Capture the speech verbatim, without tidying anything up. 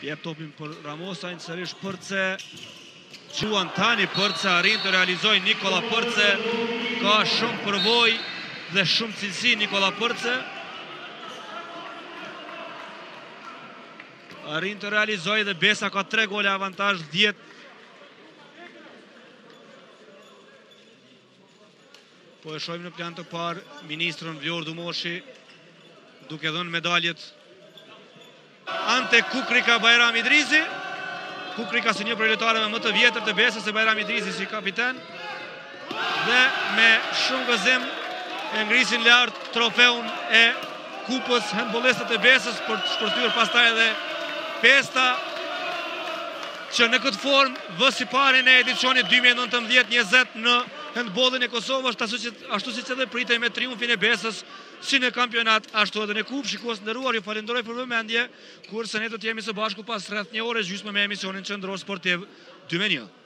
Jep topin për Ramosajnë, sërish Përce. Quan tani Përce arrin të realizoj Nikola Përce. Ka shumë përvoj dhe shumë cilësi Nikola Përce. Arrin të realizoj dhe Besa ka tre gole avantazh, dhjetë. Po e shojmë në plan të parë ministrën Vlorë Dumoshi duke dhënë medaljet ante Kukrika Bajram Idrizi. Kukrika si një prej lojtarëve më të vjetër të Besës e Bajram Idrizi si kapiten. Dhe me shumë gëzim e ngrisin lart trofeun e kupës handbollistët e Besës për të shpërthyer pastaj edhe festa që në këtë formë vë si pari në edicionit dy mijë e nëntëmbëdhjetë njëzet në handbollin e Kosovës, ashtu si që dhe pritej me triumfin e Besës, si në kampionat, ashtu edhe në kupë. Shikues nderuar, ju falenderoj për vëmendje, kurse ne do të jemi së bashku pas rreth një ore gjysmë me emisionin Qendror Sportiv dy me një.